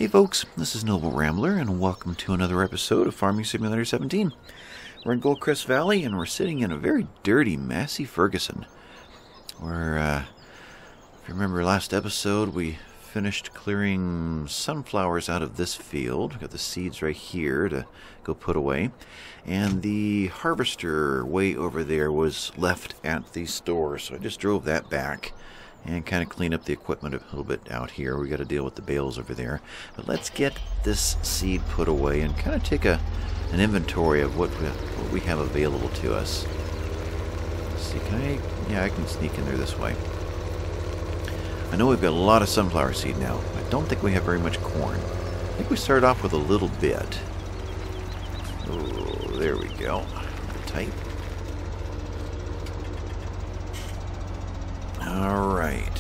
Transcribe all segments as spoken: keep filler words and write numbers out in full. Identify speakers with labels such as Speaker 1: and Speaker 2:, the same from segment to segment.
Speaker 1: Hey folks, this is Noble Rambler, and welcome to another episode of Farming Simulator seventeen. We're in Goldcrest Valley, and we're sitting in a very dirty, Massey Ferguson. Where, uh, if you remember last episode, we finished clearing sunflowers out of this field. We've got the seeds right here to go put away. And the harvester way over there was left at the store, so I just drove that back and kind of clean up the equipment a little bit out here. We got to deal with the bales over there. But let's get this seed put away and kind of take a an inventory of what we, what we have available to us. Let's see, can I? Yeah, I can sneak in there this way. I know we've got a lot of sunflower seed now. I don't think we have very much corn. I think we started off with a little bit. Oh, there we go. Tight. Alright.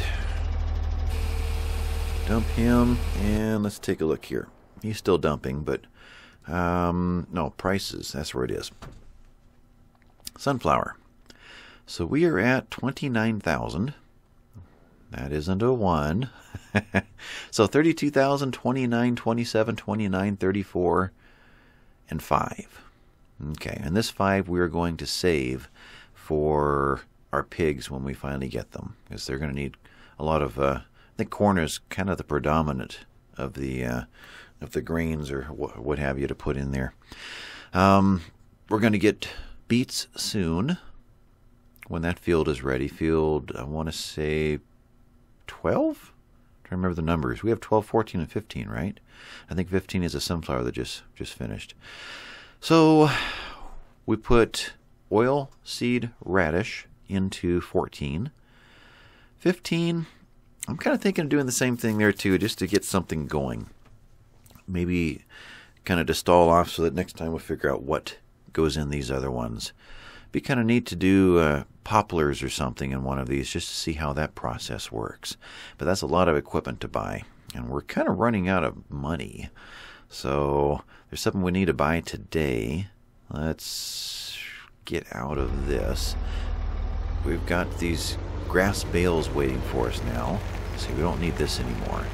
Speaker 1: Dump him, and let's take a look here. He's still dumping, but, um, no, prices, that's where it is. Sunflower. So we are at twenty-nine thousand. That isn't a one. So thirty-two thousand, twenty-nine, twenty-seven, twenty-nine, thirty-four, and five. Okay, and this five we're going to save for our pigs when we finally get them, because they're going to need a lot of, uh, I think corn is kind of the predominant of the uh, of the grains or wh what have you to put in there. Um, we're going to get beets soon when that field is ready. Field, I want to say twelve? I'm trying to remember the numbers. We have twelve, fourteen, and fifteen, right? I think fifteen is a sunflower that just, just finished. So we put oil seed radish into fourteen. fifteen, I'm kind of thinking of doing the same thing there too, just to get something going. Maybe kind of to stall off so that next time we'll figure out what goes in these other ones. Be kind of neat to do uh, poplars or something in one of these just to see how that process works. But that's a lot of equipment to buy, and we're kind of running out of money. So there's something we need to buy today. Let's get out of this. We've got these grass bales waiting for us now. See, we don't need this anymore.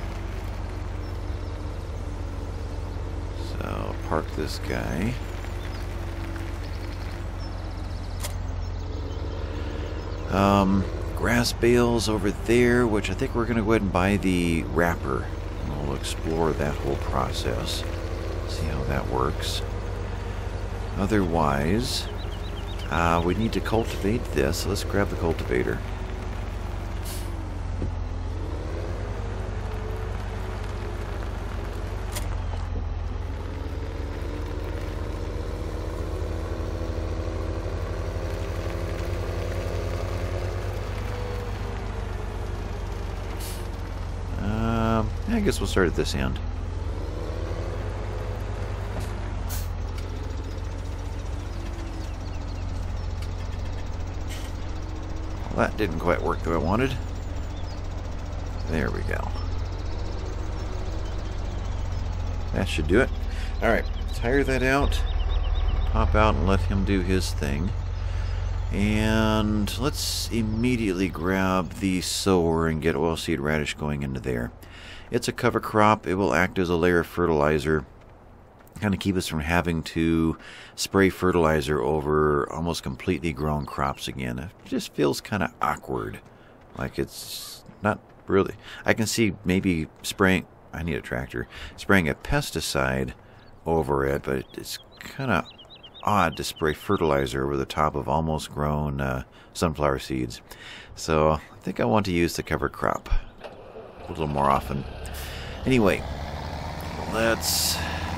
Speaker 1: So, park this guy. Um, grass bales over there, which I think we're going to go ahead and buy the wrapper. And we'll explore that whole process. See how that works. Otherwise, Uh, we need to cultivate this, so let's grab the cultivator. Um, I guess we'll start at this end. That didn't quite work the way I wanted. There we go. That should do it. Alright, tire that out. Pop out and let him do his thing. And let's immediately grab the sower and get oilseed radish going into there. It's a cover crop. It will act as a layer of fertilizer. Kind of keep us from having to spray fertilizer over almost completely grown crops again. It just feels kind of awkward. Like it's not really. I can see maybe spraying, I need a tractor, spraying a pesticide over it, but it's kind of odd to spray fertilizer over the top of almost grown uh, sunflower seeds. So I think I want to use the cover crop a little more often. Anyway, let's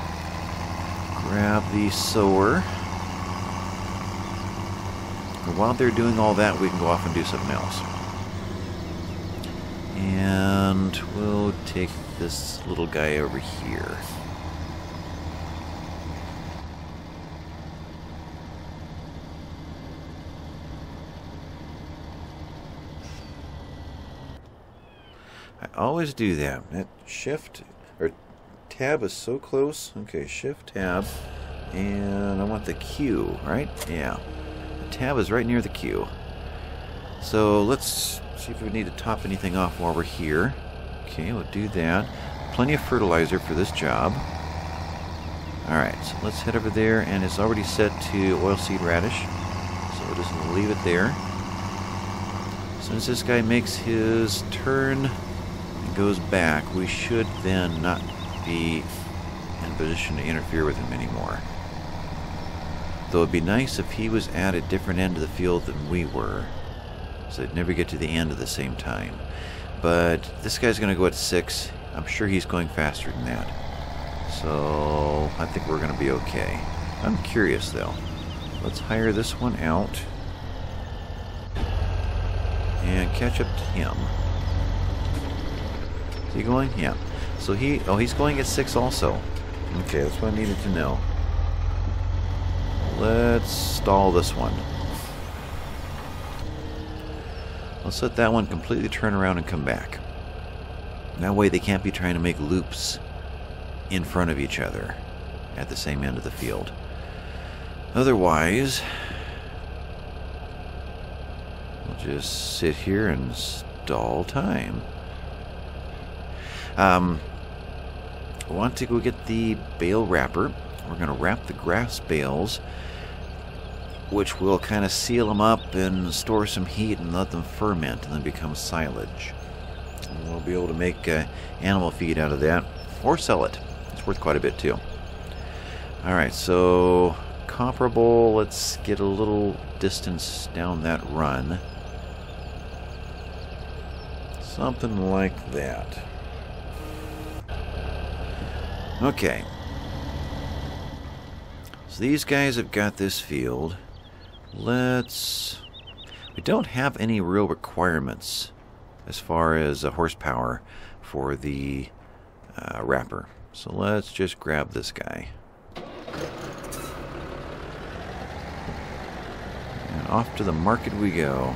Speaker 1: grab the sower. And while they're doing all that, we can go off and do something else. And we'll take this little guy over here. I always do that. That shift or tab is so close. Okay, shift tab, and I want the Q, right? Yeah, the tab is right near the Q. So let's see if we need to top anything off while we're here. Okay, we'll do that. plenty of fertilizer for this job. Alright, so let's head over there, and it's already set to oilseed radish. So we're just going to leave it there. As soon as this guy makes his turn and goes back, we should then not be in a position to interfere with him anymore. Though it'd be nice if he was at a different end of the field than we were, so they'd never get to the end at the same time. But this guy's going to go at six. I'm sure he's going faster than that. So I think we're going to be okay. I'm curious though. Let's hire this one out and catch up to him. Is he going? Yeah. So he, oh, he's going at six also. Okay, that's what I needed to know. Let's stall this one. Let's let that one completely turn around and come back. That way they can't be trying to make loops in front of each other at the same end of the field. Otherwise, we'll just sit here and stall time. Um, I want to go get the bale wrapper. We're going to wrap the grass bales, which will kind of seal them up and store some heat and let them ferment and then become silage. And we'll be able to make uh, animal feed out of that, or sell it. It's worth quite a bit too. Alright, so comparable, let's get a little distance down that run. Something like that. Okay. So these guys have got this field. Let's... We don't have any real requirements as far as uh, horsepower for the uh, wrapper. So let's just grab this guy. And off to the market we go.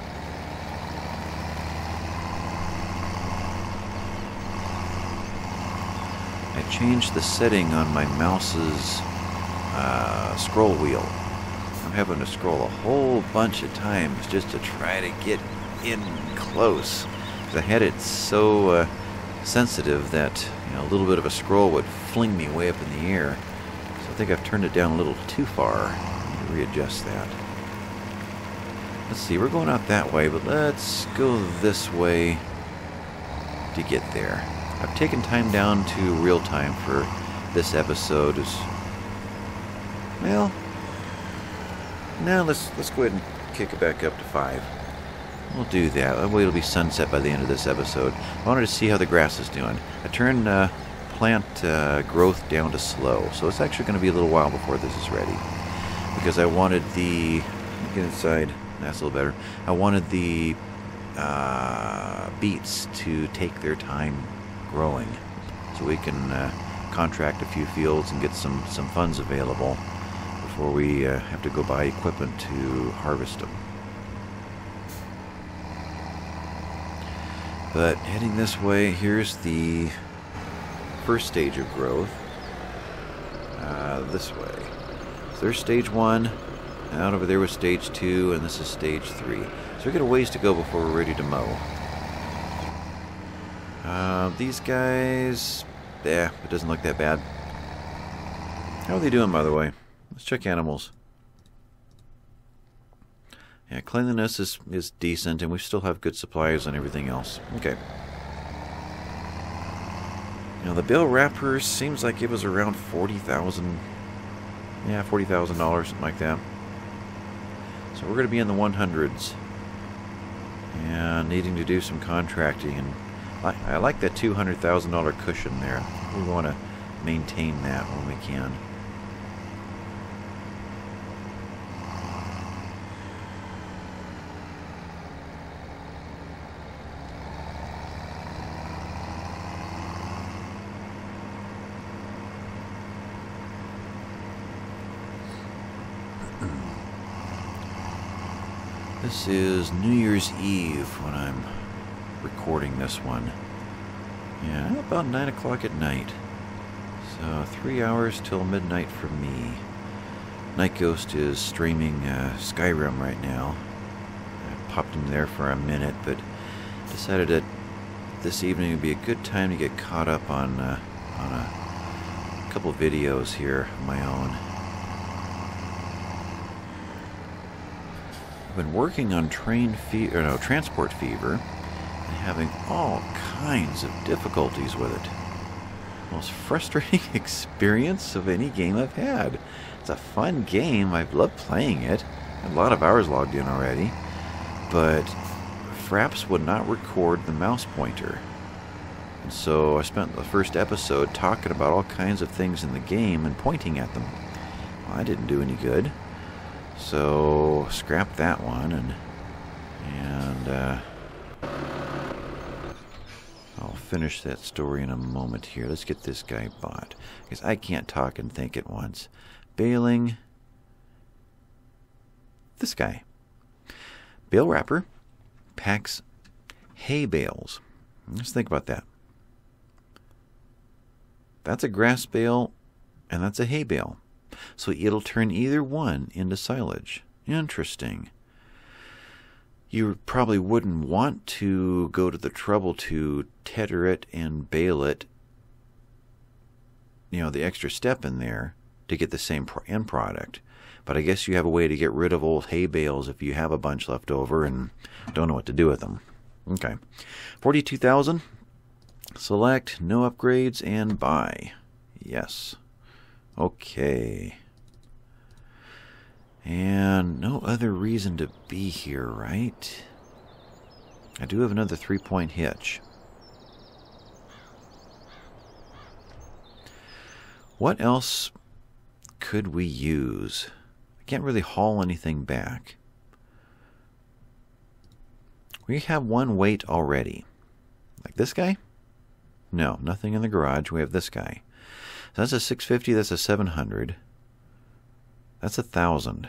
Speaker 1: I changed the setting on my mouse's uh, scroll wheel. I'm having to scroll a whole bunch of times just to try to get in close. I had it so uh, sensitive that, you know, a little bit of a scroll would fling me way up in the air. So I think I've turned it down a little too far. I need to readjust that. Let's see, we're going out that way, but let's go this way to get there. I've taken time down to real time for this episode. As well, now let's let's go ahead and kick it back up to five. We'll do that. That way it'll be sunset by the end of this episode. I wanted to see how the grass is doing. I turned uh, plant uh, growth down to slow, so it's actually going to be a little while before this is ready. Because I wanted the... Let me get inside. That's a little better. I wanted the uh, beets to take their time growing, so we can uh, contract a few fields and get some, some funds available before we uh, have to go buy equipment to harvest them. But heading this way, here's the first stage of growth. Uh, this way. So there's stage one, and out over there was stage two, and this is stage three. So we've got a ways to go before we're ready to mow. Uh, these guys, yeah, it doesn't look that bad. How are they doing, by the way? Let's check animals. Yeah, cleanliness is, is decent, and we still have good supplies on everything else. Okay. Now, the bale wrapper seems like it was around forty thousand dollars. Yeah, forty thousand dollars, something like that. So we're going to be in the one hundreds. And needing to do some contracting. And I, I like that two hundred thousand dollar cushion there. We want to maintain that when we can. This is New Year's Eve when I'm recording this one. Yeah, about nine o'clock at night. So three hours till midnight for me. Night Ghost is streaming uh, Skyrim right now. I popped in there for a minute, but decided that this evening would be a good time to get caught up on uh, on a couple videos here of my own. I've been working on train fe or no, transport fever and having all kinds of difficulties with it. Most frustrating experience of any game I've had. It's a fun game. I've loved playing it. I have a lot of hours logged in already. But Fraps would not record the mouse pointer. And so I spent the first episode talking about all kinds of things in the game and pointing at them. Well, I didn't do any good. So scrap that one, and and uh, I'll finish that story in a moment here. Let's get this guy bought, because I can't talk and think at once. Baling. This guy. Bale wrapper packs hay bales. Let's think about that. That's a grass bale, and that's a hay bale. So it'll turn either one into silage. Interesting. You probably wouldn't want to go to the trouble to tether it and bale it, you know, the extra step in there to get the same end product. But I guess you have a way to get rid of old hay bales if you have a bunch left over and don't know what to do with them. Okay. forty-two thousand. Select, no upgrades, and buy. Yes. Okay. And no other reason to be here, right? I do have another three-point hitch. What else could we use? I can't really haul anything back. We have one weight already. Like this guy? No, nothing in the garage. We have this guy. So that's a six fifty, that's a seven hundred. That's a thousand.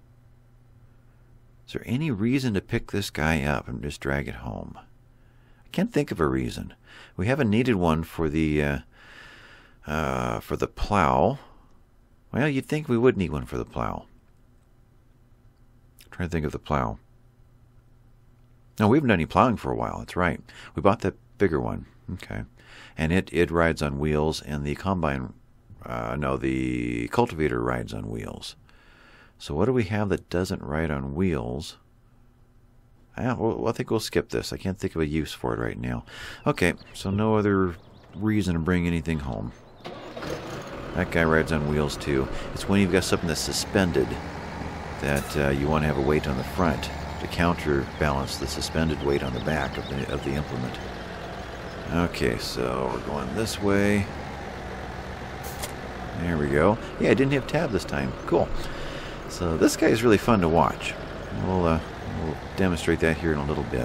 Speaker 1: Is there any reason to pick this guy up and just drag it home? I can't think of a reason. We haven't needed one for the uh, uh, for the plow. Well, you'd think we would need one for the plow. I'm trying to think of the plow. No, we haven't done any plowing for a while. That's right. We bought that bigger one. Okay. And it, it rides on wheels, and the combine, uh, no, the cultivator rides on wheels. So what do we have that doesn't ride on wheels? I, well, I think we'll skip this. I can't think of a use for it right now. Okay, so no other reason to bring anything home. That guy rides on wheels too. It's when you've got something that's suspended that uh, you want to have a weight on the front to counterbalance the suspended weight on the back of the, of the implement. Okay, so we're going this way. There we go. Yeah, I didn't have tab this time. Cool. So this guy is really fun to watch. We'll, uh, we'll demonstrate that here in a little bit.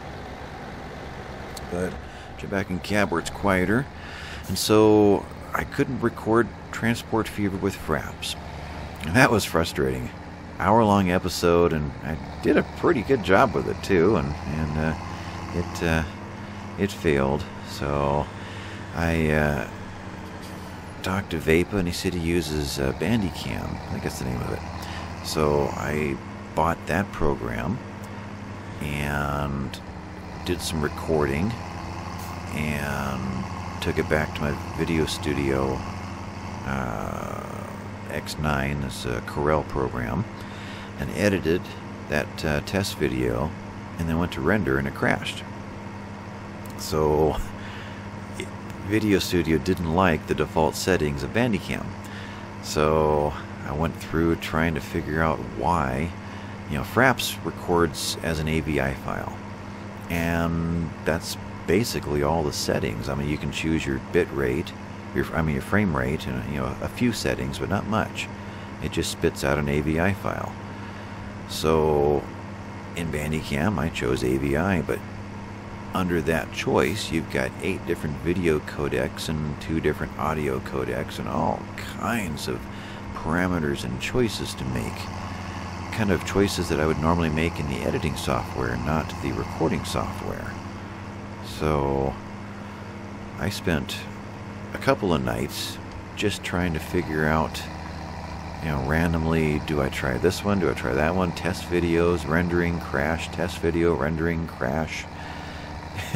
Speaker 1: But get back in cab where it's quieter. And so I couldn't record Transport Fever with Fraps. And that was frustrating. Hour-long episode, and I did a pretty good job with it too. And, and uh, it... Uh, It failed, so I uh, talked to Vapa, and he said he uses uh, Bandicam. I think that's the name of it. So I bought that program and did some recording and took it back to my video studio uh, X nine, this uh, Corel program, and edited that uh, test video, and then went to render, and it crashed. So, Video Studio didn't like the default settings of Bandicam. So, I went through trying to figure out why. You know, Fraps records as an A V I file. And that's basically all the settings. I mean, you can choose your bit rate, your, I mean, your frame rate, and, you know, a few settings, but not much. It just spits out an A V I file. So, in Bandicam, I chose A V I, but under that choice, you've got eight different video codecs and two different audio codecs and all kinds of parameters and choices to make. Kind of choices that I would normally make in the editing software, not the recording software. So I spent a couple of nights just trying to figure out, you know, randomly, do I try this one, do I try that one, test videos, rendering, crash, test video, rendering, crash.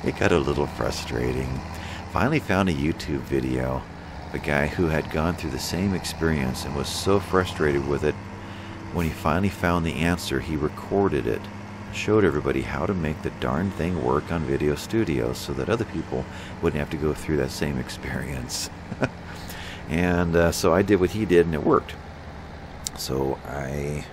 Speaker 1: It got a little frustrating. Finally found a YouTube video of a guy who had gone through the same experience and was so frustrated with it. When he finally found the answer, he recorded it, showed everybody how to make the darn thing work on Video Studio so that other people wouldn't have to go through that same experience. And uh, so I did what he did, and it worked. So I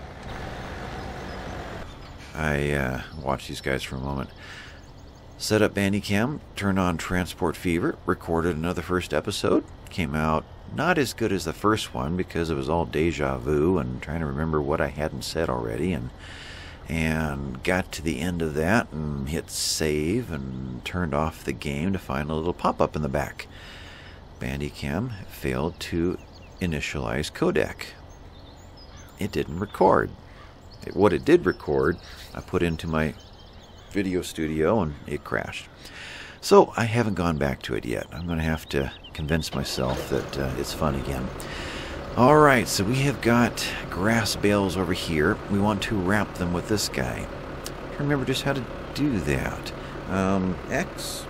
Speaker 1: I uh, watched these guys for a moment. Set up Bandicam, turned on Transport Fever, recorded another first episode. Came out not as good as the first one because it was all deja vu and trying to remember what I hadn't said already, and and got to the end of that and hit save and turned off the game to find a little pop-up in the back. Bandicam failed to initialize codec. It didn't record. It, what it did record, I put into my Video Studio and it crashed. So I haven't gone back to it yet. I'm going to have to convince myself that uh, it's fun again. Alright, so we have got grass bales over here. We want to wrap them with this guy. I remember just how to do that. Um, X.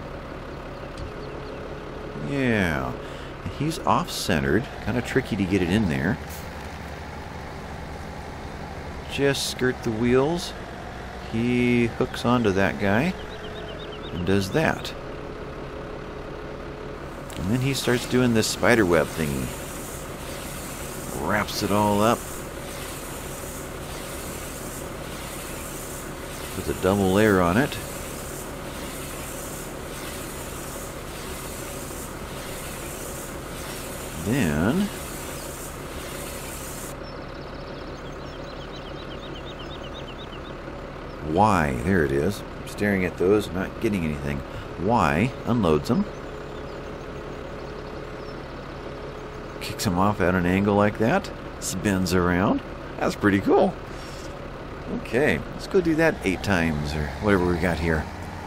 Speaker 1: Yeah. He's off-centered. Kind of tricky to get it in there. Just skirt the wheels. He hooks onto that guy and does that. And then he starts doing this spider web thingy. Wraps it all up. Puts a double layer on it. Then Y, there it is. I'm staring at those, not getting anything. Y unloads them. Kicks them off at an angle like that. Spins around. That's pretty cool. Okay, let's go do that eight times or whatever we got here.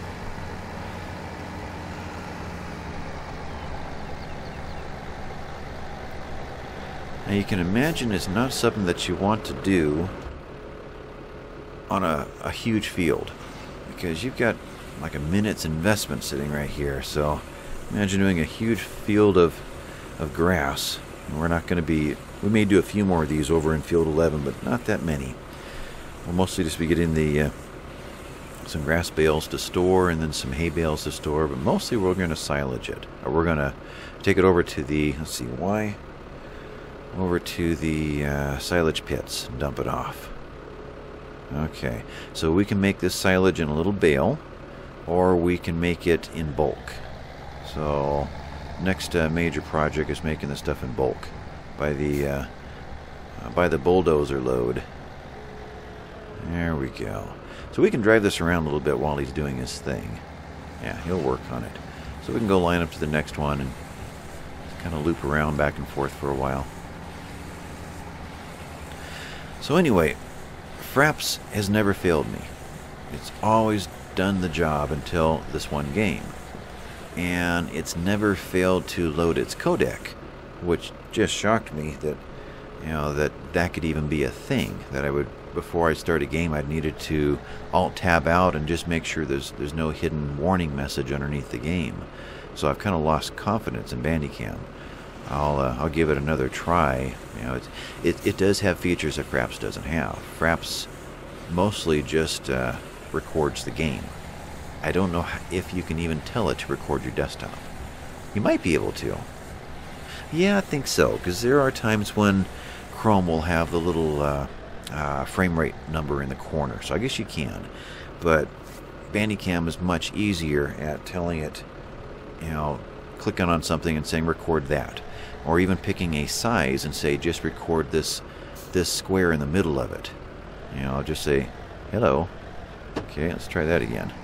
Speaker 1: Now you can imagine it's not something that you want to do on a, a huge field, because you've got like a minute's investment sitting right here. So imagine doing a huge field of of grass, and we're not going to be, we may do a few more of these over in field eleven, but not that many. We'll mostly just be getting the uh, some grass bales to store and then some hay bales to store, but mostly we're going to silage it, or we're going to take it over to the, let's see, why over to the uh, silage pits and dump it off. Okay, so we can make this silage in a little bale, or we can make it in bulk. So next uh, major project is making this stuff in bulk by the uh, uh, by the bulldozer load. There we go. So we can drive this around a little bit while he's doing his thing. Yeah, he'll work on it. So we can go line up to the next one and kind of loop around back and forth for a while. So anyway, Fraps has never failed me. It's always done the job until this one game. And it's never failed to load its codec, which just shocked me that, you know, that that could even be a thing. That I would, before I start a game, I'd needed to Alt-Tab out and just make sure there's there's no hidden warning message underneath the game. So I've kind of lost confidence in Bandicam. I'll uh, I'll give it another try. You know, it's, it it does have features that Fraps doesn't have. Fraps mostly just uh, records the game. I don't know if you can even tell it to record your desktop. You might be able to. Yeah, I think so, because there are times when Chrome will have the little uh, uh, frame rate number in the corner, so I guess you can. But Bandicam is much easier at telling it, you know, clicking on something and saying record that, or even picking a size and say just record this this square in the middle of it. You know, just say hello. Okay, let's try that again.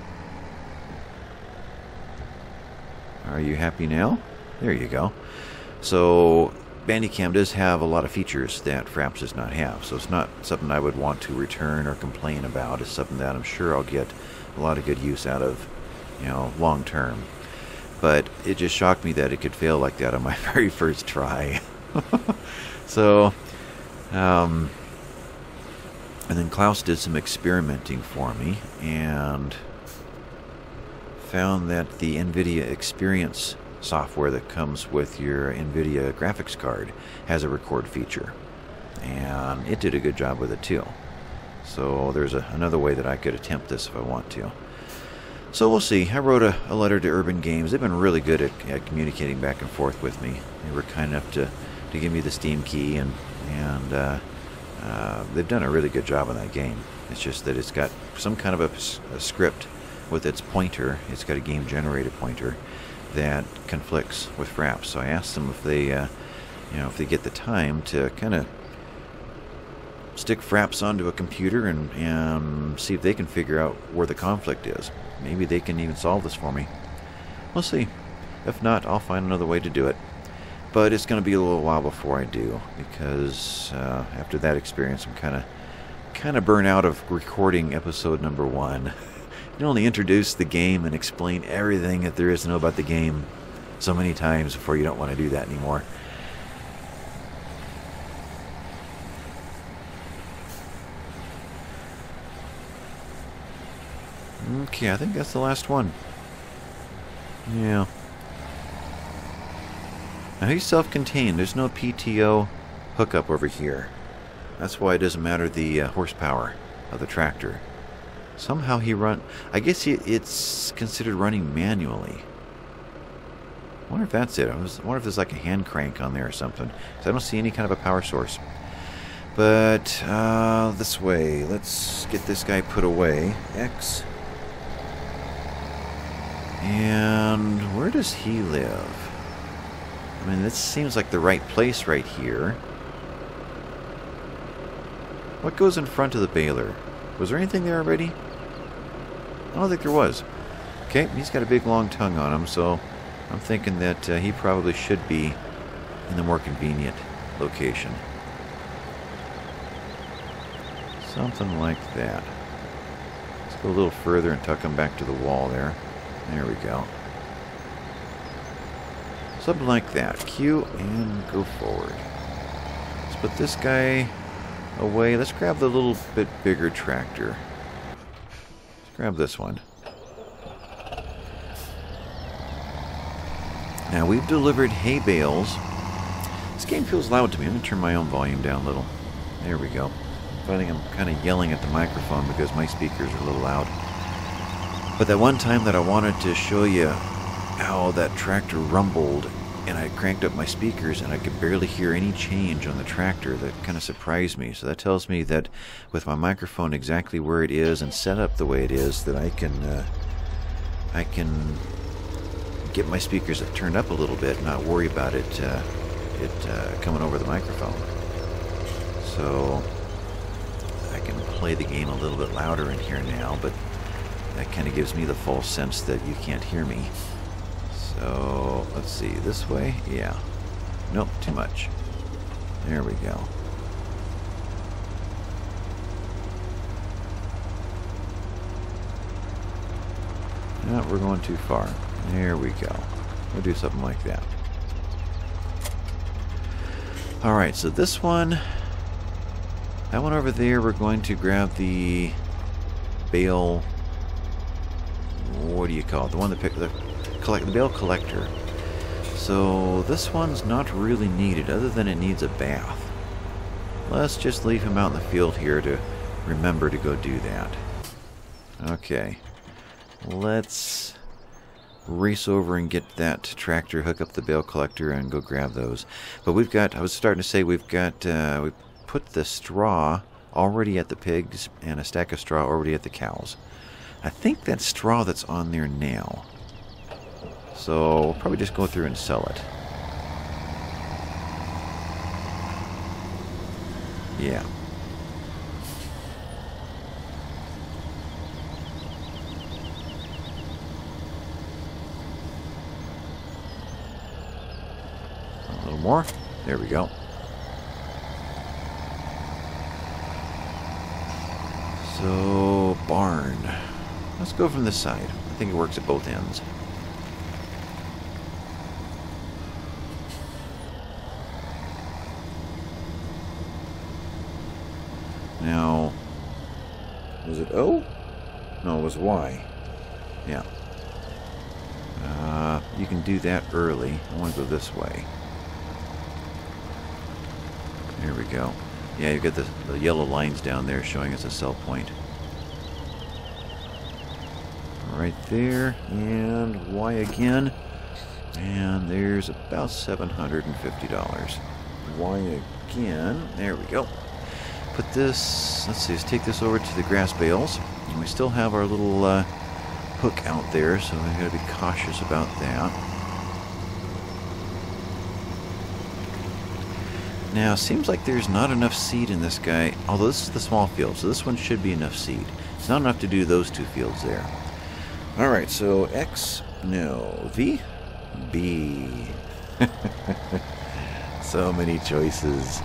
Speaker 1: Are you happy now? There you go. So Bandicam does have a lot of features that Fraps does not have, so it's not something I would want to return or complain about. It's something that I'm sure I'll get a lot of good use out of, you know, long term. But it just shocked me that it could fail like that on my very first try. So, um, and then Klaus did some experimenting for me and found that the NVIDIA Experience software that comes with your NVIDIA graphics card has a record feature, and it did a good job with it too. So there's a, another way that I could attempt this if I want to. So we'll see. I wrote a, a letter to Urban Games. They've been really good at, at communicating back and forth with me. They were kind enough to, to give me the Steam key, and, and uh, uh, they've done a really good job on that game. It's just that it's got some kind of a, a script with its pointer. It's got a game generator pointer that conflicts with Fraps. So I asked them if they, uh, you know, if they get the time to kind of stick Fraps onto a computer and, and see if they can figure out where the conflict is. Maybe they can even solve this for me. We'll see. If not, I'll find another way to do it. But it's going to be a little while before I do, because uh, after that experience, I'm kind of kind of burnt out of recording episode number one. You can only introduce the game and explain everything that there is to know about the game so many times before you don't want to do that anymore. Okay, I think that's the last one. Yeah. Now he's self-contained. There's no P T O hookup over here. That's why it doesn't matter the uh, horsepower of the tractor. Somehow he run... I guess he, it's considered running manually. I wonder if that's it. I, was, I wonder if there's like a hand crank on there or something, because I don't see any kind of a power source. But uh, this way. Let's get this guy put away. X. And where does he live? I mean, this seems like the right place right here. What goes in front of the baler? Was there anything there already? I don't think there was. Okay, he's got a big long tongue on him, so I'm thinking that uh, he probably should be in the more convenient location. Something like that. Let's go a little further and tuck him back to the wall there. There we go. Something like that. Q and go forward. Let's put this guy away. Let's grab the little bit bigger tractor. Let's grab this one. Now we've delivered hay bales. This game feels loud to me. I'm going to turn my own volume down a little. There we go. I think I'm kind of yelling at the microphone because my speakers are a little loud. But that one time that I wanted to show you how that tractor rumbled, and I cranked up my speakers and I could barely hear any change on the tractor, that kind of surprised me. So that tells me that with my microphone exactly where it is and set up the way it is, that I can uh, I can get my speakers turned up a little bit and not worry about it uh, it uh, coming over the microphone. So I can play the game a little bit louder in here now, but that kind of gives me the false sense that you can't hear me. So, let's see, this way? Yeah. Nope, too much. There we go. No, we're going too far. There we go. We'll do something like that. Alright, so this one, that one over there, we're going to grab the bale... What do you call it? The one that picked the collect the bale collector. So this one's not really needed, other than it needs a bath. Let's just leave him out in the field here to remember to go do that. Okay, let's race over and get that tractor, hook up the bale collector, and go grab those. But we've got, I was starting to say, we've got, uh, we put the straw already at the pigs and a stack of straw already at the cows. I think that's straw that's on there now. So we'll probably just go through and sell it. Yeah. A little more. There we go. So, barn. Let's go from this side. I think it works at both ends. Now, was it O? No, it was Y. Yeah. you can do that early. I want to go this way. There we go. Yeah, you've got the, the yellow lines down there showing us a sell point. Right there, and Y again. And there's about seven hundred fifty dollars. Y again. There we go. Put this, let's see, let's take this over to the grass bales. And we still have our little uh, hook out there, so we've got to be cautious about that. Now, seems like there's not enough seed in this guy, although this is the small field, so this one should be enough seed. It's not enough to do those two fields there. Alright, so X, no, V, B. So many choices.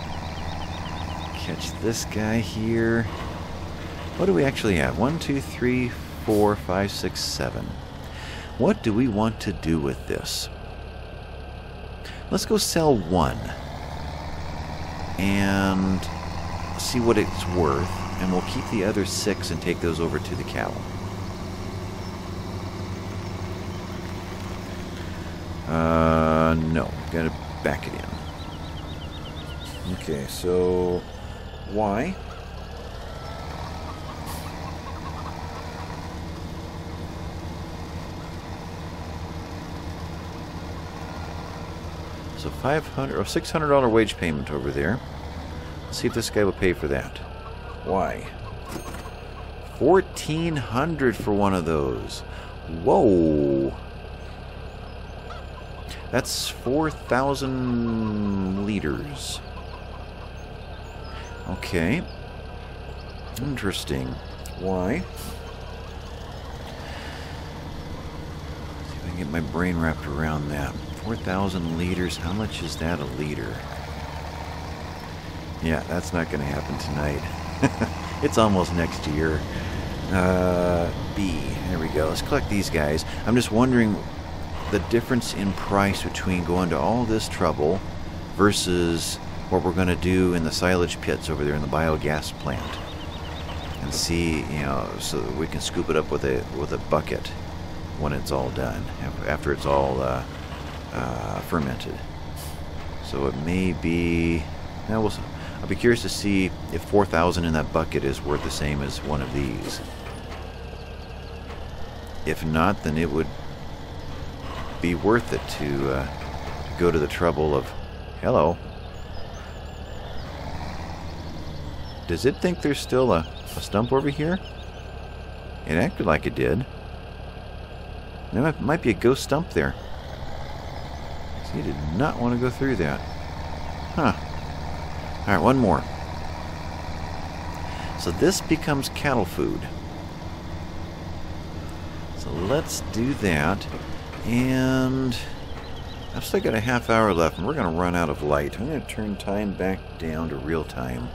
Speaker 1: Catch this guy here. What do we actually have? One, two, three, four, five, six, seven. What do we want to do with this? Let's go sell one and see what it's worth, and we'll keep the other six and take those over to the cattle. Uh, no, gotta back it in. Okay, so Y. So five hundred or six hundred dollar wage payment over there. Let's see if this guy will pay for that. Why? Fourteen hundred for one of those. Whoa! That's four thousand liters. Okay. Interesting. Why? See if I can get my brain wrapped around that. four thousand liters. How much is that a liter? Yeah, that's not going to happen tonight. It's almost next year. Uh, B. There we go. Let's collect these guys. I'm just wondering the difference in price between going to all this trouble versus what we're going to do in the silage pits over there in the biogas plant, and see, you know, so that we can scoop it up with a with a bucket when it's all done, after it's all uh, uh, fermented. So it may be. Now we'll. I'll be curious to see if four thousand in that bucket is worth the same as one of these. If not, then it would be worth it to uh, go to the trouble of. Hello. Does it think there's still a, a stump over here? It acted like it did. There might, might be a ghost stump there. So you did not want to go through that. Huh. Alright, one more. So this becomes cattle food. So let's do that. And I've still got a half hour left, and we're going to run out of light. I'm going to turn time back down to real time,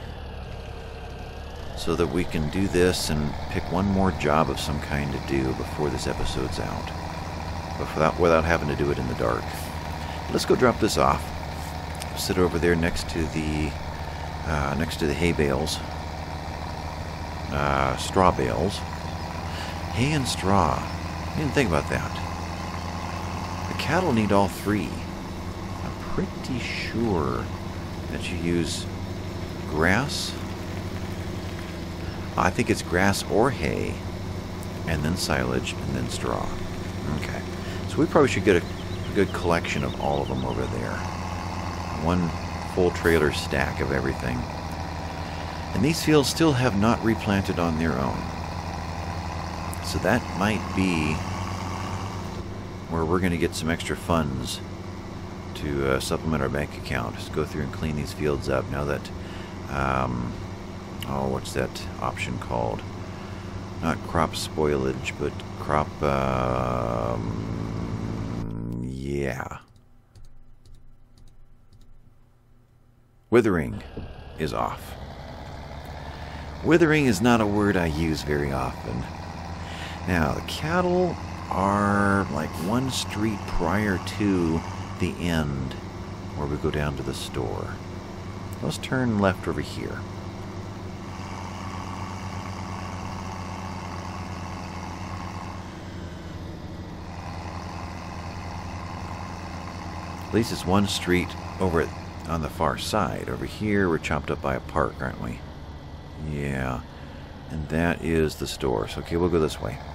Speaker 1: so that we can do this and pick one more job of some kind to do before this episode's out, but without, without having to do it in the dark. Let's go drop this off. Sit over there next to the uh, next to the hay bales, uh, straw bales. Hay and straw. I didn't think about that. The cattle need all three. I'm pretty sure that you use grass. I think it's grass or hay, and then silage, and then straw. Okay. So we probably should get a good collection of all of them over there. One full trailer stack of everything. And these fields still have not replanted on their own. So that might be where we're going to get some extra funds to uh, supplement our bank account. Just go through and clean these fields up now that... Um, Oh, what's that option called? Not crop spoilage, but crop, um, yeah. Withering is off. Withering is not a word I use very often. Now, the cattle are like one street prior to the end where we go down to the store. Let's turn left over here. At least it's one street over at, on the far side. Over here, we're chopped up by a park, aren't we? Yeah. And that is the store. So, okay, we'll go this way.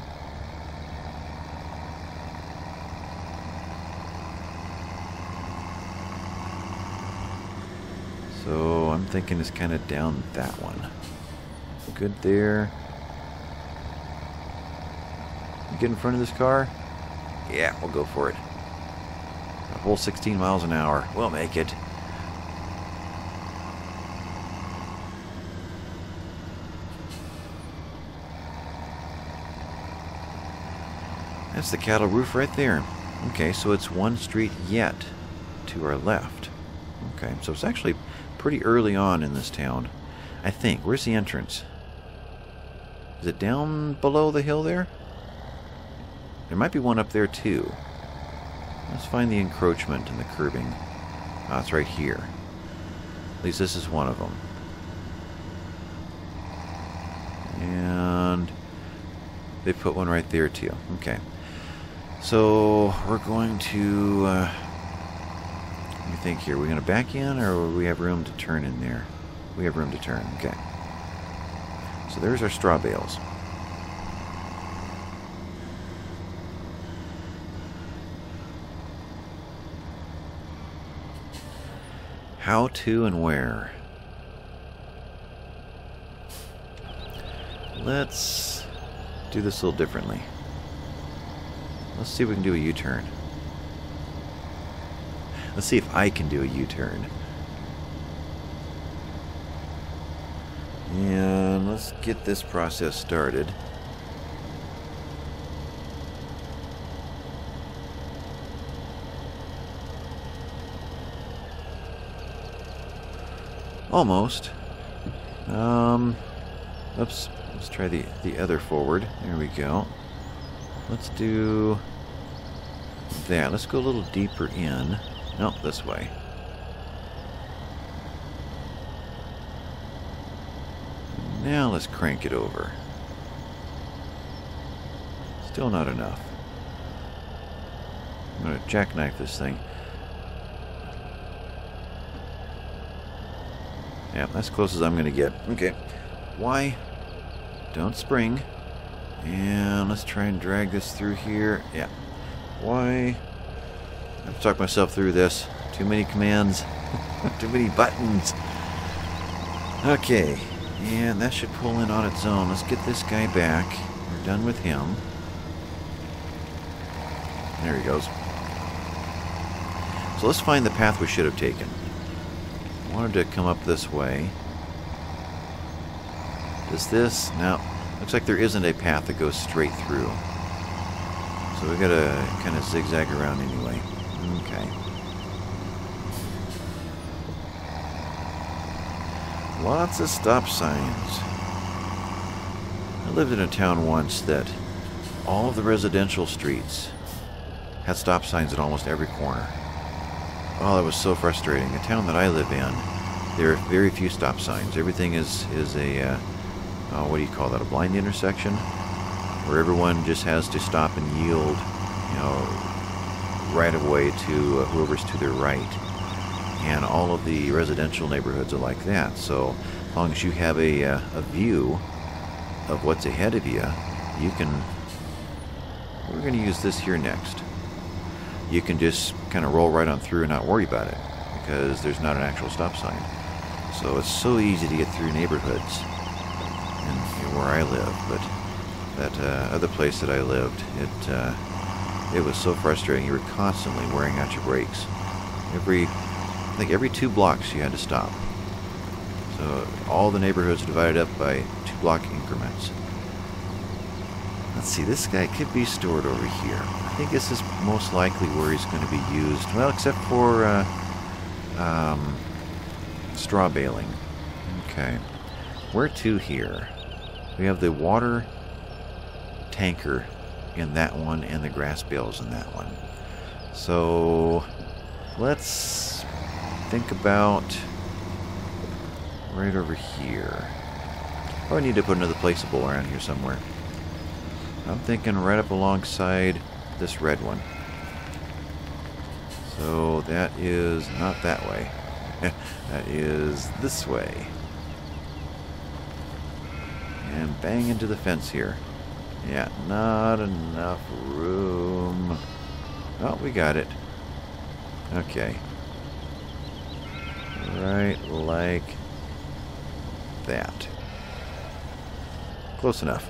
Speaker 1: So, I'm thinking it's kind of down that one. Good there. You get in front of this car? Yeah, we'll go for it. A whole sixteen miles an hour. We'll make it. That's the cattle roof right there. Okay, so it's one street yet to our left. Okay, so it's actually pretty early on in this town, I think. Where's the entrance? Is it down below the hill there? There might be one up there too. Let's find the encroachment and the curbing. Ah, it's right here. At least this is one of them. And they put one right there too. Okay. So we're going to... Uh, let me think here. Are we going to back in, or will we have room to turn in there? We have room to turn. Okay. So there's our straw bales. How to and where? Let's do this a little differently. Let's see if we can do a U-turn. Let's see if I can do a U-turn. And let's get this process started. Almost. Um, oops. Let's try the, the other forward. There we go. Let's do that. Let's go a little deeper in. Nope, this way. Now let's crank it over. Still not enough. I'm going to jackknife this thing. Yeah, that's close as I'm going to get. Okay. Y. Don't spring. And let's try and drag this through here. Yeah. Y. I have to talk myself through this. Too many commands. Too many buttons. Okay. And that should pull in on its own. Let's get this guy back. We're done with him. There he goes. So let's find the path we should have taken. I wanted to come up this way. Does this... No. Looks like there isn't a path that goes straight through. So we've got to kind of zigzag around anyway. Okay. Lots of stop signs. I lived in a town once that all of the residential streets had stop signs at almost every corner. Oh, that was so frustrating. The town that I live in, there are very few stop signs. Everything is, is a, uh, uh, what do you call that, a blind intersection? Where everyone just has to stop and yield, you know, right of way to uh, whoever's to their right. And all of the residential neighborhoods are like that. So as long as you have a, uh, a view of what's ahead of you, you can... We're going to use this here next. You can just kind of roll right on through and not worry about it because there's not an actual stop sign. So it's so easy to get through neighborhoods and, you know, where I live. But that uh, other place that I lived, it uh, it was so frustrating. You were constantly wearing out your brakes. Every, I think every two blocks you had to stop. So all the neighborhoods are divided up by two block increments. Let's see, this guy could be stored over here. I think this is most likely where he's going to be used. Well, except for uh, um, straw baling. Okay. Where to here? We have the water tanker in that one and the grass bales in that one. So let's think about right over here. Probably need to put another placeable around here somewhere. I'm thinking right up alongside this red one. So that is not that way. That is this way. And bang into the fence here. Yeah, not enough room. Oh, we got it. Okay. Right like that. Close enough.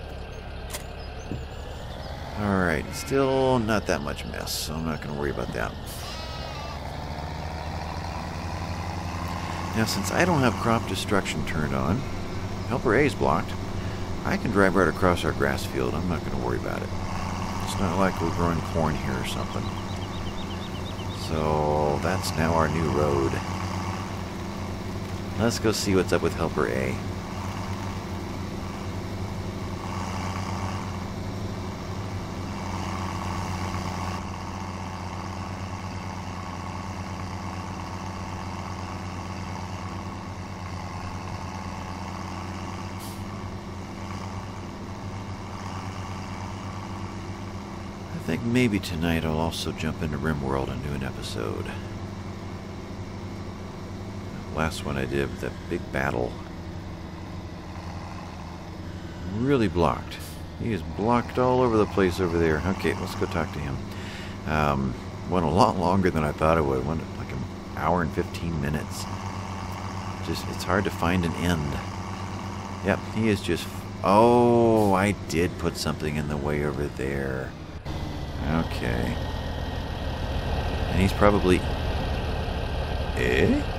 Speaker 1: Alright, still not that much mess, so I'm not going to worry about that. Now, since I don't have crop destruction turned on, helper A is blocked. I can drive right across our grass field. I'm not going to worry about it. It's not like we're growing corn here or something. So that's now our new road. Let's go see what's up with helper A. I think maybe tonight I'll also jump into RimWorld and do an episode. Last one I did with that big battle. Really blocked. He is blocked all over the place over there. Okay, let's go talk to him. Um, went a lot longer than I thought it would. Went like an hour and fifteen minutes. Just, it's hard to find an end. Yep, he is just... Oh, I did put something in the way over there. Okay. And he's probably... Eh?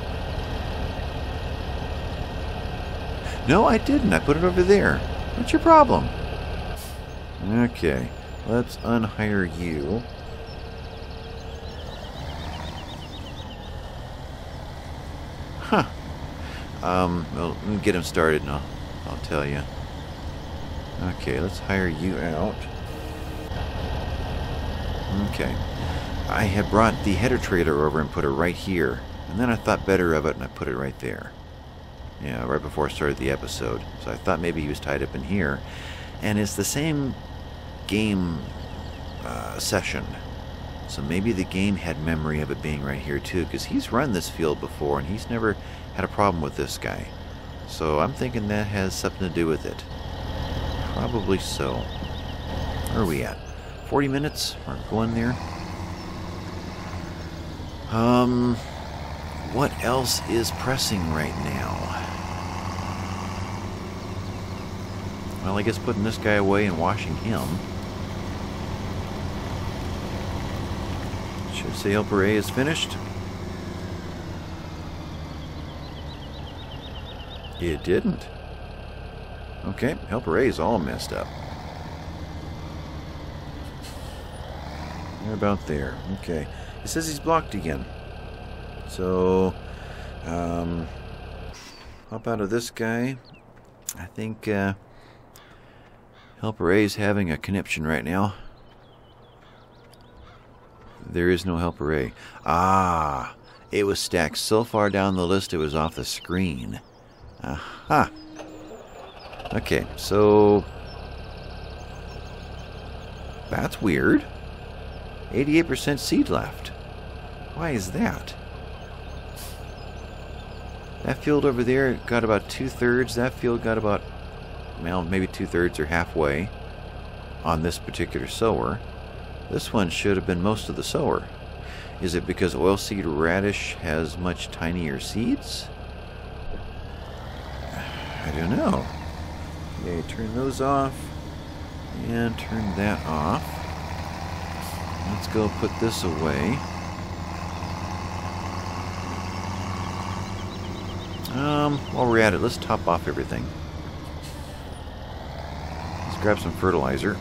Speaker 1: No, I didn't. I put it over there. What's your problem? Okay. Let's unhire you. Huh. Um, well, let me get him started and I'll, I'll tell you. Okay, let's hire you out. Okay. I had brought the header trailer over and put it right here. And then I thought better of it and I put it right there. Yeah, right before I started the episode. So I thought maybe he was tied up in here. And it's the same game uh, session. So maybe the game had memory of it being right here too. Because he's run this field before and he's never had a problem with this guy. So I'm thinking that has something to do with it. Probably so. Where are we at? forty minutes? We're going there. Um, what else is pressing right now? Well, I guess putting this guy away and washing him. Should say helper A is finished. It didn't. Okay, helper A is all messed up. They're about there. Okay. It says he's blocked again. So, um, hop out of this guy. I think uh, helper A is having a conniption right now. There is no helper A. Ah, it was stacked so far down the list it was off the screen. Aha. Okay, so that's weird. eighty-eight percent seed left. Why is that? That field over there got about two-thirds. That field got about, well, maybe two-thirds or halfway on this particular sower. This one should have been most of the sower. Is it because oilseed radish has much tinier seeds? I don't know. Okay, turn those off. And turn that off. Let's go put this away. Um, while we're at it, let's top off everything. Let's grab some fertilizer.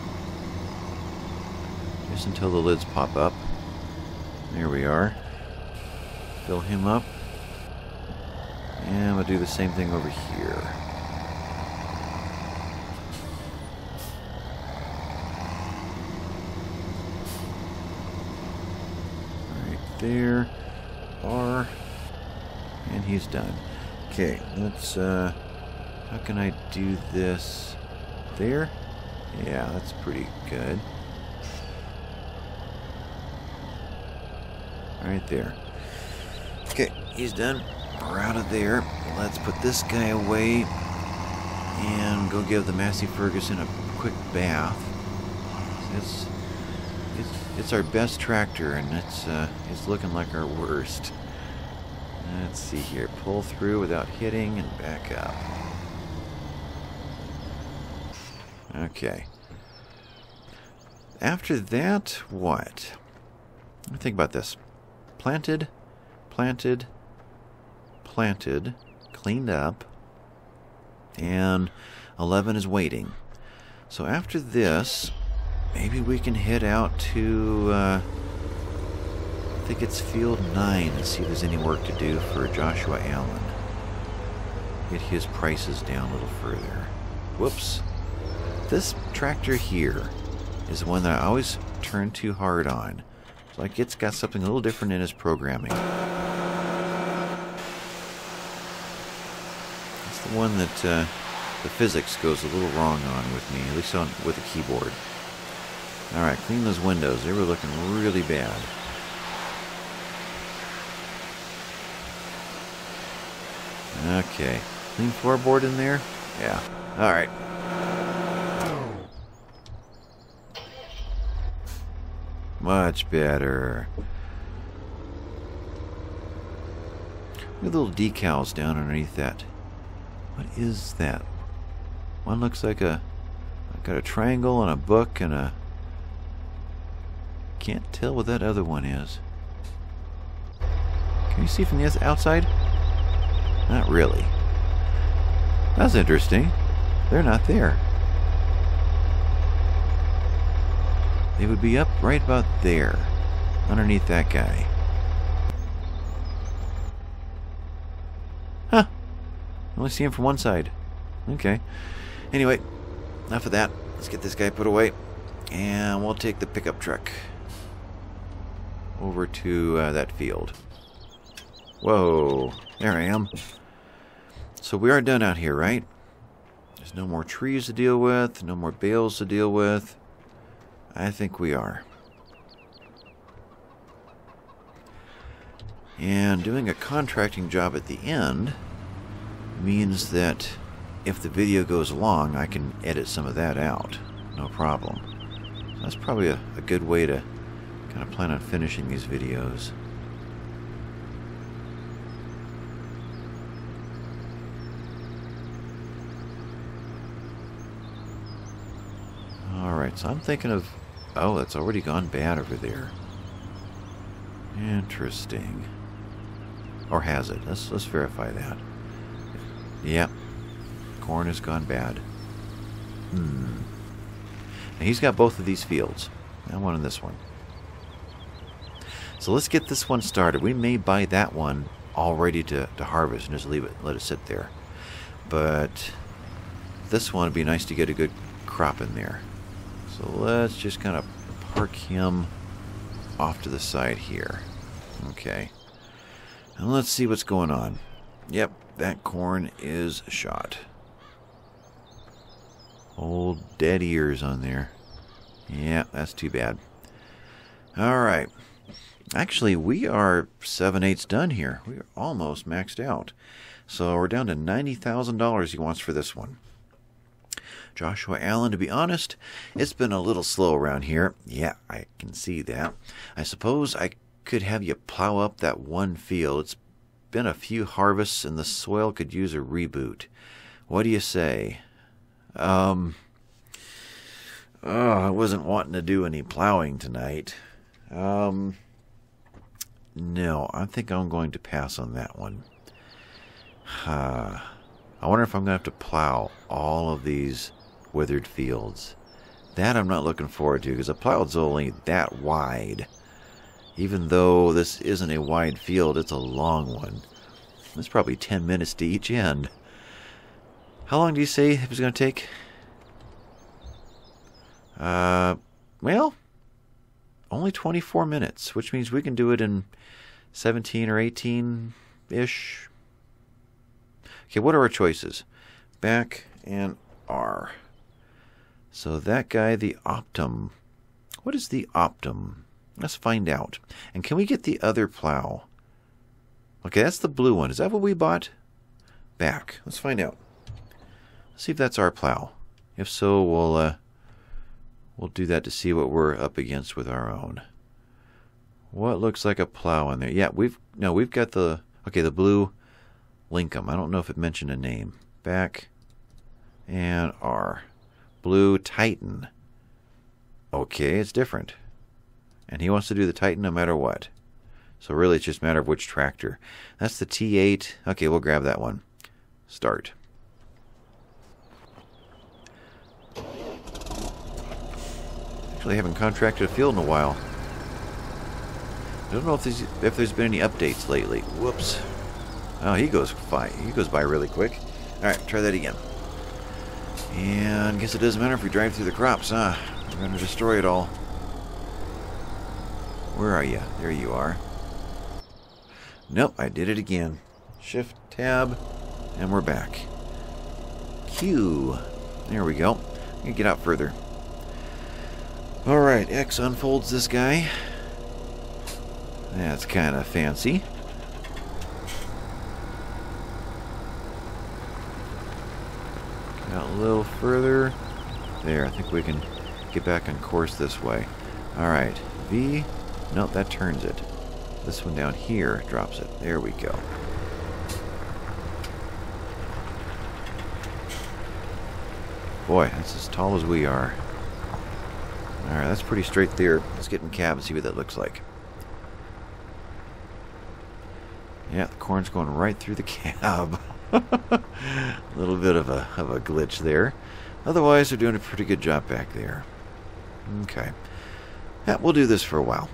Speaker 1: Just until the lids pop up. There we are. Fill him up. And we'll do the same thing over here. There, R, and he's done. Okay, let's, uh, how can I do this? There? Yeah, that's pretty good. Right there. Okay, he's done. We're out of there. Let's put this guy away and go give the Massey Ferguson a quick bath. It's it's it's our best tractor, and it's uh, it's looking like our worst. Let's see here. Pull through without hitting and back up. Okay. After that, what? Let me think about this. Planted, planted, planted, cleaned up, and eleven is waiting. So after this, maybe we can head out to, uh, I think it's field nine, and see if there's any work to do for Joshua Allen. Get his prices down a little further. Whoops. This tractor here is the one that I always turn too hard on. It's like it's got something a little different in its programming. It's the one that uh, the physics goes a little wrong on with me, at least on with the keyboard. Alright, clean those windows. They were looking really bad. Okay. Clean floorboard in there? Yeah. Alright. Much better. Look at the little decals down underneath that. What is that? One looks like a... I've got a triangle and a book and a... Can't tell what that other one is. Can you see from the outside? Not really. That's interesting. They're not there. They would be up right about there, underneath that guy. Huh. Only see him from one side. Okay. Anyway, enough of that. Let's get this guy put away. And we'll take the pickup truck over to uh, that field. Whoa. There I am. So we are done out here, right? There's no more trees to deal with. No more bales to deal with. I think we are. And doing a contracting job at the end means that if the video goes long, I can edit some of that out. No problem. That's probably a, a good way to kind of plan on finishing these videos. Alright, so I'm thinking of... Oh, that's already gone bad over there. Interesting. Or has it? Let's, let's verify that. Yep. Corn has gone bad. Hmm. Now he's got both of these fields. And one in this one. So let's get this one started. We may buy that one all ready to, to harvest and just leave it, let it sit there. But this one would be nice to get a good crop in there. So let's just kind of park him off to the side here. Okay. And let's see what's going on. Yep, that corn is shot. Old dead ears on there. Yeah, that's too bad. Alright. Actually, we are seven eighths done here. We are almost maxed out. So we're down to ninety thousand dollars he wants for this one. Joshua Allen, to be honest, it's been a little slow around here. Yeah, I can see that. I suppose I could have you plow up that one field. It's been a few harvests and the soil could use a reboot. What do you say? Um, oh, I wasn't wanting to do any plowing tonight. Um, no, I think I'm going to pass on that one. Uh, I wonder if I'm going to have to plow all of these withered fields. That I'm not looking forward to, because a plow's only that wide. Even though this isn't a wide field, it's a long one. It's probably ten minutes to each end. How long do you say it was going to take? Uh, well, only twenty-four minutes, which means we can do it in seventeen or eighteen-ish. Okay, what are our choices? Back and R. So that guy, the Optum. What is the Optum? Let's find out. And can we get the other plow? Okay, that's the blue one. Is that what we bought? Back. Let's find out. Let's see if that's our plow. If so, we'll uh, we'll do that to see what we're up against with our own. What looks like a plow in there? Yeah, we've no, we've got the okay, the blue Lincoln. I don't know if it mentioned a name. Back and R. Blue Titan. Okay, it's different. And he wants to do the Titan no matter what. So really it's just a matter of which tractor. That's the T eight. Okay, we'll grab that one. Start. Actually haven't contracted a field in a while. I don't know if there's, if there's been any updates lately. Whoops. Oh, he goes by. He goes by really quick. Alright, try that again. And I guess it doesn't matter if we drive through the crops, huh? We're going to destroy it all. Where are you? There you are. Nope, I did it again. Shift, tab, and we're back. Q. There we go. I'm going to get out further. Alright, X unfolds this guy. That's kind of fancy. Get out a little further. There, I think we can get back on course this way. Alright, V. Nope, that turns it. This one down here drops it. There we go. Boy, that's as tall as we are. Alright, that's pretty straight there. Let's get in cab and see what that looks like. Yeah, the corn's going right through the cab. A little bit of a, of a glitch there. Otherwise, they're doing a pretty good job back there. Okay. Yeah, we'll do this for a while.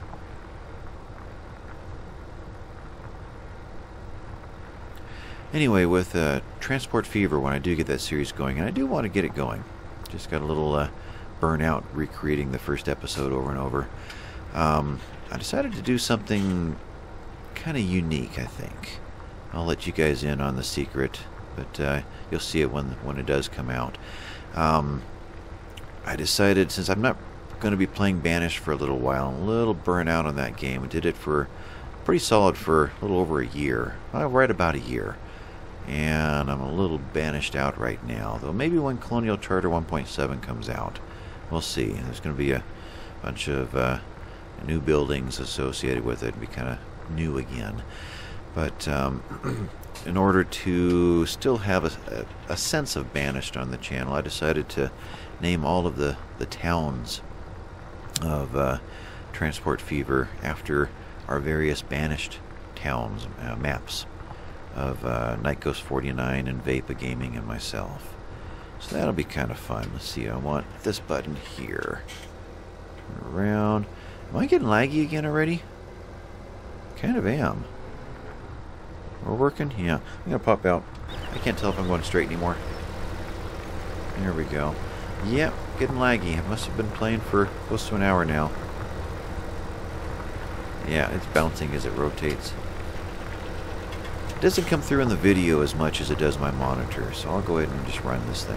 Speaker 1: Anyway, with uh, Transport Fever, when I do get that series going, and I do want to get it going, just got a little uh, burnout recreating the first episode over and over, um, I decided to do something kind of unique, I think. I'll let you guys in on the secret, but uh, you'll see it when, when it does come out. Um, I decided, since I'm not going to be playing Banished for a little while, I'm a little burnt out on that game. I did it for pretty solid for a little over a year, well, right about a year. And I'm a little banished out right now, though maybe when Colonial Charter one point seven comes out, we'll see. There's going to be a bunch of uh, new buildings associated with it. It'll be kind of new again. But um, in order to still have a, a, a sense of Banished on the channel, I decided to name all of the, the towns of uh, Transport Fever after our various Banished towns, uh, maps of uh, Night Ghost forty-nine and Vapa Gaming and myself. So that'll be kind of fun. Let's see, I want this button here. Turn around. Am I getting laggy again already? Kind of am. We're working? Yeah. I'm going to pop out. I can't tell if I'm going straight anymore. There we go. Yep, getting laggy. I must have been playing for close to an hour now. Yeah, it's bouncing as it rotates. It doesn't come through in the video as much as it does my monitor, so I'll go ahead and just run this thing.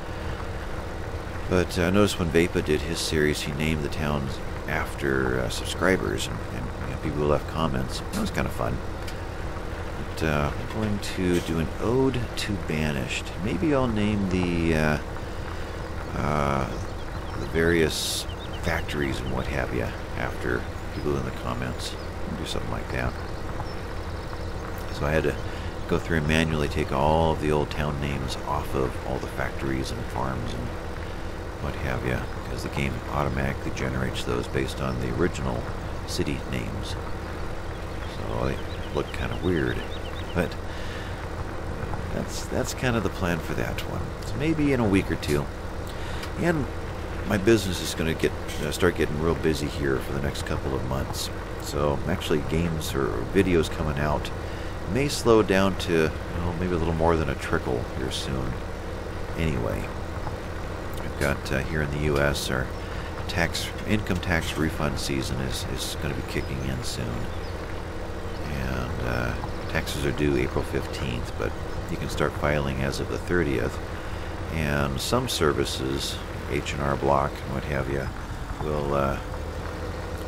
Speaker 1: But I uh, noticed when Vapa did his series, he named the towns after uh, subscribers, and, and you know, people who left comments. That was kind of fun. But uh, I'm going to do an ode to Banished. Maybe I'll name the uh, uh, the various factories and what have you after people in the comments. I'll do something like that. So I had to go through and manually take all of the old town names off of all the factories and farms and what have you, because the game automatically generates those based on the original city names. So they look kind of weird, but that's that's kind of the plan for that one. So maybe in a week or two. And my business is going to get uh, start getting real busy here for the next couple of months. So actually games or videos coming out may slow down to, you know, maybe a little more than a trickle here soon. Anyway, I've got uh, here in the U S our tax income tax refund season is, is going to be kicking in soon. And uh, taxes are due April fifteenth, but you can start filing as of the thirtieth. And some services, H and R Block and what have you, will uh,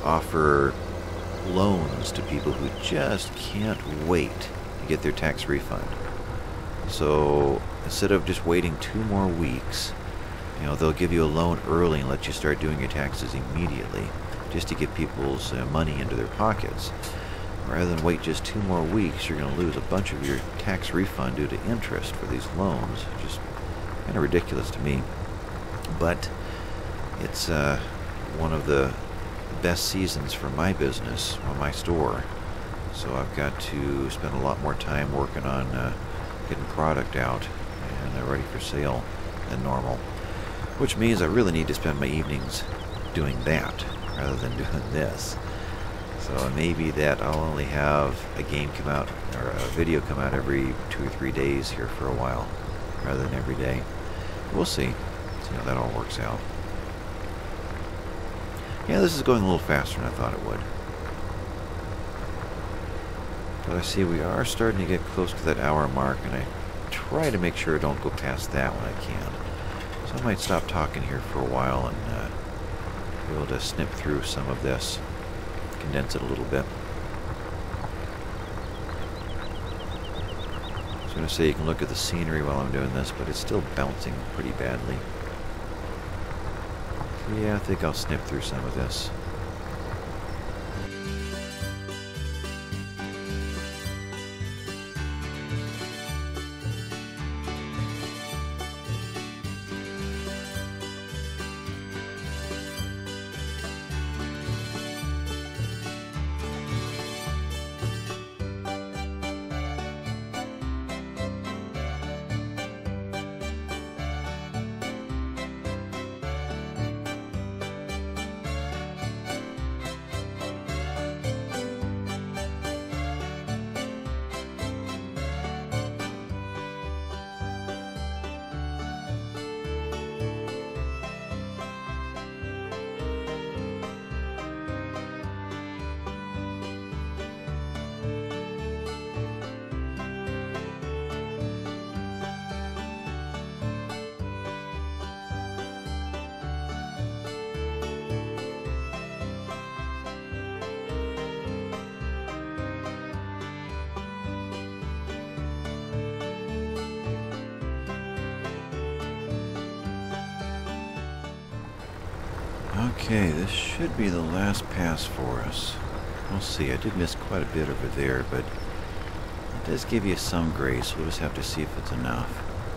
Speaker 1: offer loans to people who just can't wait to get their tax refund. So instead of just waiting two more weeks, you know, they'll give you a loan early and let you start doing your taxes immediately, just to get people's uh, money into their pockets. Rather than wait just two more weeks, you're going to lose a bunch of your tax refund due to interest for these loans. Just kind of ridiculous to me. But it's uh, one of the best seasons for my business, or my store. So I've got to spend a lot more time working on uh, getting product out and uh, ready for sale than normal. Which means I really need to spend my evenings doing that rather than doing this. So maybe that I'll only have a game come out, or a video come out every two or three days here for a while, rather than every day. We'll see. See how that all works out. Yeah, this is going a little faster than I thought it would. But I see we are starting to get close to that hour mark, and I try to make sure I don't go past that when I can. So I might stop talking here for a while and uh, be able to snip through some of this. Condense it a little bit. I was going to say you can look at the scenery while I'm doing this, but it's still bouncing pretty badly. So yeah, I think I'll snip through some of this. Okay, this should be the last pass for us. We'll see. I did miss quite a bit over there, but it does give you some grace. We'll just have to see if it's enough.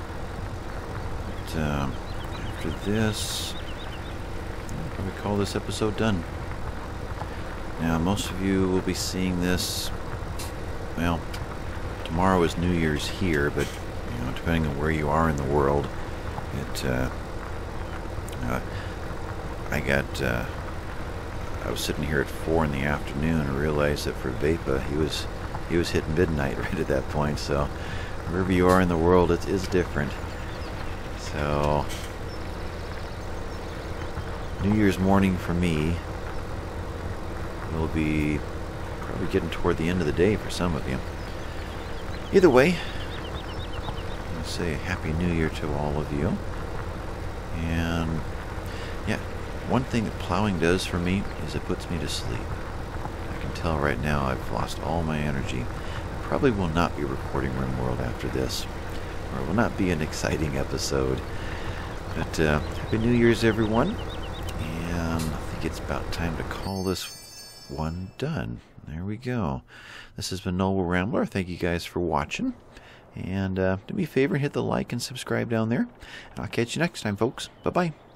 Speaker 1: But um, after this, I'll probably call this episode done. Now, most of you will be seeing this, well, tomorrow is New Year's here, but, you know, depending on where you are in the world, it, uh, uh I got, uh, I was sitting here at four in the afternoon and realized that for Vapa, he was, he was hitting midnight right at that point, so wherever you are in the world, it is different. So, New Year's morning for me will be probably getting toward the end of the day for some of you. Either way, I'll say a Happy New Year to all of you. And, yeah. One thing that plowing does for me is it puts me to sleep. I can tell right now I've lost all my energy. I probably will not be recording RimWorld after this, or it will not be an exciting episode. But uh, Happy New Year's, everyone. And I think it's about time to call this one done. There we go. This has been Noble Rambler. Thank you guys for watching. And uh, do me a favor and hit the like and subscribe down there. And I'll catch you next time, folks. Bye-bye.